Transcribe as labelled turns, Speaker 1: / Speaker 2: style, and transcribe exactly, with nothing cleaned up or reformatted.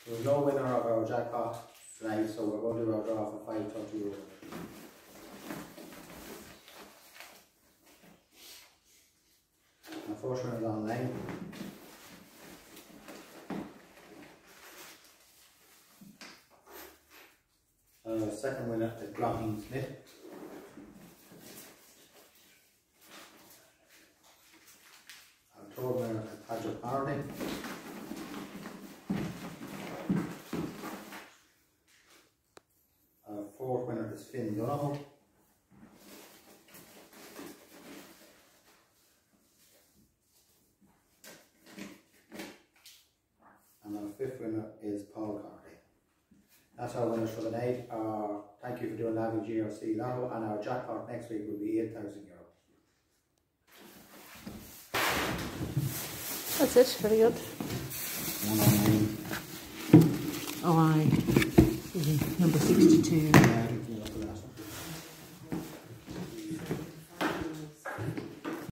Speaker 1: There was no winner of our jackpot tonight, so we're going to do our draw for five thirty euro. Our first one is online. Our second winner is Blocking Smith. Our third winner is Patrick Hardy. Our fourth winner is Finn Donoghue. And our fifth winner is Paul Carty. That's our winners for the night. Uh, thank you for doing Lavey G A A Lotto, and our jackpot next week will be eight thousand euro.
Speaker 2: That's it, very good.
Speaker 1: one oh nine.
Speaker 2: Oh, aye. Number sixty-two.
Speaker 1: Yeah.